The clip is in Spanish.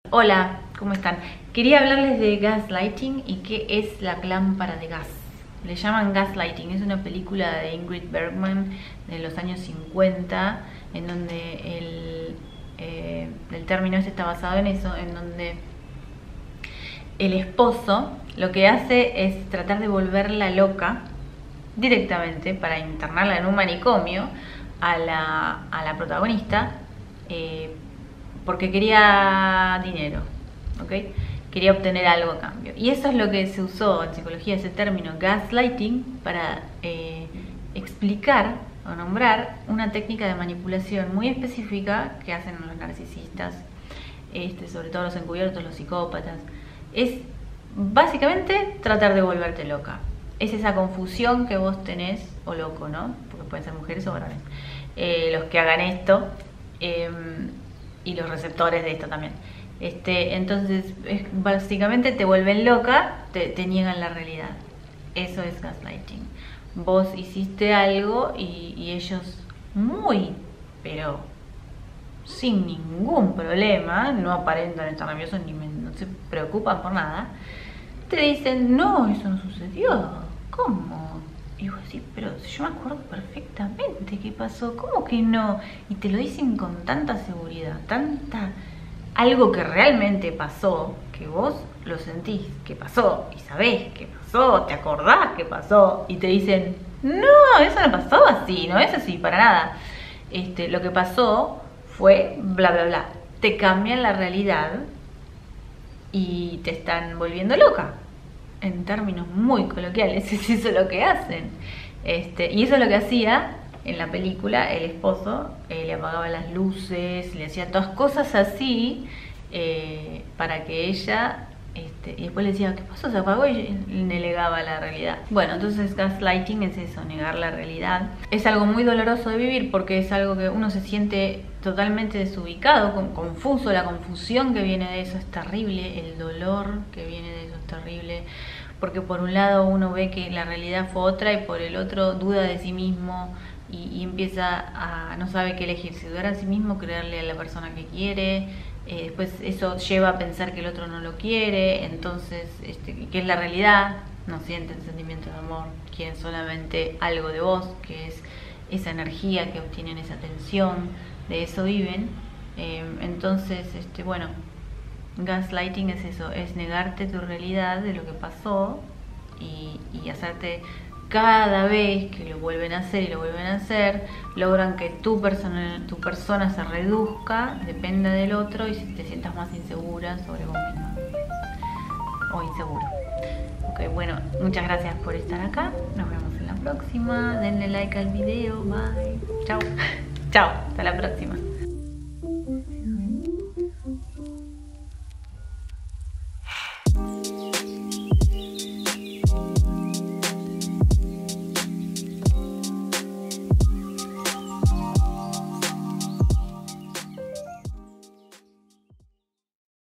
Hola, ¿cómo están? Quería hablarles de gaslighting y qué es la lámpara de gas. Le llaman gaslighting, es una película de Ingrid Bergman de los años 50, en donde el término este está basado en eso, en donde el esposo lo que hace es tratar de volverla loca directamente para internarla en un manicomio a la protagonista, porque quería dinero, ¿ok? Quería obtener algo a cambio. Y eso es lo que se usó en psicología, ese término gaslighting, para explicar o nombrar una técnica de manipulación muy específica que hacen los narcisistas, sobre todo los encubiertos, los psicópatas. Es básicamente tratar de volverte loca. Es esa confusión que vos tenés, o loco, ¿no? Porque pueden ser mujeres o varones, los que hagan esto, y los receptores de esto también. Entonces, básicamente te vuelven loca, te niegan la realidad. Eso es gaslighting. Vos hiciste algo y ellos pero sin ningún problema, no aparentan estar nerviosos ni no se preocupan por nada, te dicen, no, eso no sucedió. ¿Cómo? Y vos decís, pero yo me acuerdo perfectamente qué pasó. ¿Cómo que no? Y te lo dicen con tanta seguridad, algo que realmente pasó, que vos lo sentís que pasó y sabés que pasó, te acordás que pasó, y te dicen, no, eso no pasó así, no es así para nada. Lo que pasó fue bla bla bla. Te cambian la realidad y te están volviendo loca. En términos muy coloquiales, es eso lo que hacen. Y eso es lo que hacía en la película el esposo. Le apagaba las luces, le hacía todas cosas así, para que ella, y después le decía, ¿qué pasó? Se apagó, y le negaba la realidad. Bueno, entonces gaslighting es eso, negar la realidad. Es algo muy doloroso de vivir, porque es algo que uno se siente totalmente desubicado, confuso. La confusión que viene de eso es terrible, el dolor que viene de eso es terrible, porque por un lado uno ve que la realidad fue otra, y por el otro duda de sí mismo, y empieza a no sabe qué elegir, si dudar a sí mismo, creerle a la persona que quiere. Después eso lleva a pensar que el otro no lo quiere, entonces, que es la realidad, no sienten sentimientos de amor, quieren solamente algo de vos, que es esa energía que obtienen, esa tensión, de eso viven. Entonces, bueno, gaslighting es eso, es negarte tu realidad de lo que pasó, y hacerte, cada vez que lo vuelven a hacer y lo vuelven a hacer, logran que tu persona se reduzca, dependa del otro, y te sientas más insegura sobre vos misma o inseguro. Ok, bueno, muchas gracias por estar acá, nos vemos en la próxima, denle like al video, bye, chao, chao, hasta la próxima.